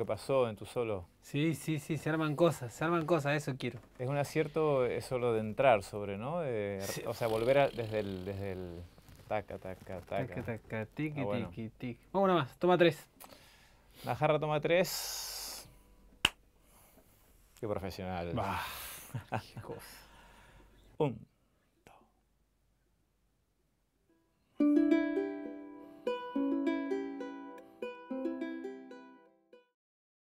que pasó en tu solo. Sí, se arman cosas, eso quiero. Es un acierto solo de entrar sobre, ¿no? Sí. O sea, volver desde el taca, taca, taca. Taca, taca, tiki, Bueno. tiki, tiki. Vamos una más, toma 3. La jarra toma 3. Qué profesional. Bah, qué cosa. 1.